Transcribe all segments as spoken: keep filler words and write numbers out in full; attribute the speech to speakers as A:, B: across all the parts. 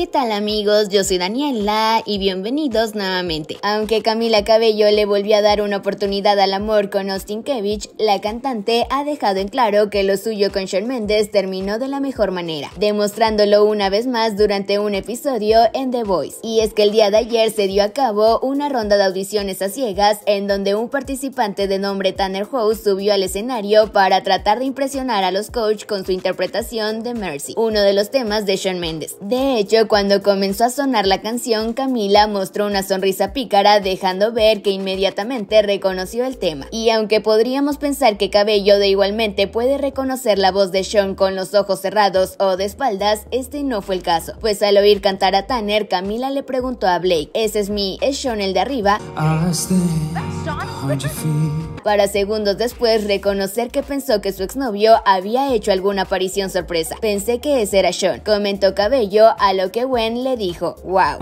A: ¿Qué tal amigos? Yo soy Daniela y bienvenidos nuevamente. Aunque Camila Cabello le volvió a dar una oportunidad al amor con Austin Kevich, la cantante ha dejado en claro que lo suyo con Shawn Mendes terminó de la mejor manera, demostrándolo una vez más durante un episodio en The Voice. Y es que el día de ayer se dio a cabo una ronda de audiciones a ciegas en donde un participante de nombre Tanner House subió al escenario para tratar de impresionar a los coach con su interpretación de Mercy, uno de los temas de Shawn Mendes. De hecho, cuando comenzó a sonar la canción, Camila mostró una sonrisa pícara, dejando ver que inmediatamente reconoció el tema. Y aunque podríamos pensar que Cabello de igualmente puede reconocer la voz de Shawn con los ojos cerrados o de espaldas, este no fue el caso, pues al oír cantar a Tanner, Camila le preguntó a Blake: ¿ese es mi, es Shawn el de arriba? Para segundos después reconocer que pensó que su exnovio había hecho alguna aparición sorpresa. Pensé que ese era Shawn, comentó Cabello, a lo que Gwen le dijo: wow.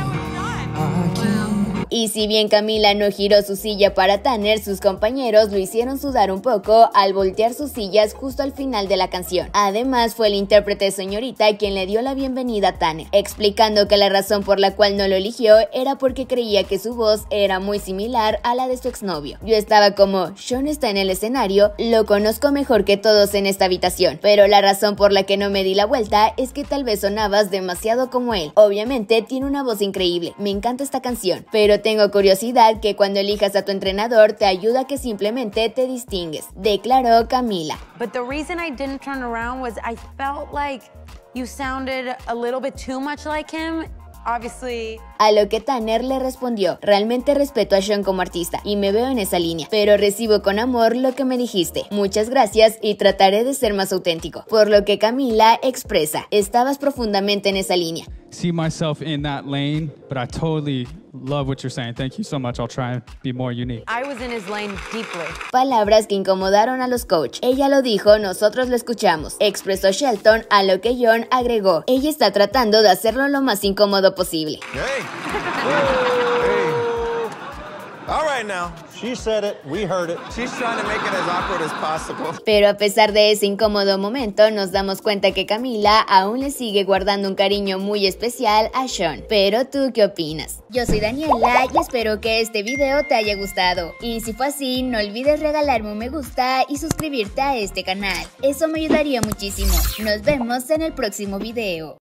A: Y si bien Camila no giró su silla para Tanner, sus compañeros lo hicieron sudar un poco al voltear sus sillas justo al final de la canción. Además, fue el intérprete Señorita quien le dio la bienvenida a Tanner, explicando que la razón por la cual no lo eligió era porque creía que su voz era muy similar a la de su exnovio. Yo estaba como: Shawn está en el escenario, lo conozco mejor que todos en esta habitación, pero la razón por la que no me di la vuelta es que tal vez sonabas demasiado como él. Obviamente tiene una voz increíble, me encanta esta canción, pero tengo curiosidad que cuando elijas a tu entrenador te ayuda a que simplemente te distingues, declaró Camila.
B: But the reason I didn't turn around was I felt like you sounded a little bit too much like him. Obviously.
A: A lo que Tanner le respondió: realmente respeto a Shawn como artista y me veo en esa línea, pero recibo con amor lo que me dijiste. Muchas gracias y trataré de ser más auténtico. Por lo que Camila expresa: estabas profundamente en esa línea.
C: See myself in that lane, but I totally love what you're saying. Thank you so much. I'll try and be more unique.
B: I was in his lane deeply.
A: Palabras que incomodaron a los coach. Ella lo dijo, nosotros lo escuchamos, expresó Shelton, a lo que John agregó: ella está tratando de hacerlo lo más incómodo posible.
D: Hey. Hey. All right now. She said it, we heard it. She's trying to make it as awkward as possible.
A: Pero a pesar de ese incómodo momento, nos damos cuenta que Camila aún le sigue guardando un cariño muy especial a Shawn. Pero ¿tú qué opinas? Yo soy Daniela y espero que este video te haya gustado. Y si fue así, no olvides regalarme un me gusta y suscribirte a este canal. Eso me ayudaría muchísimo. Nos vemos en el próximo video.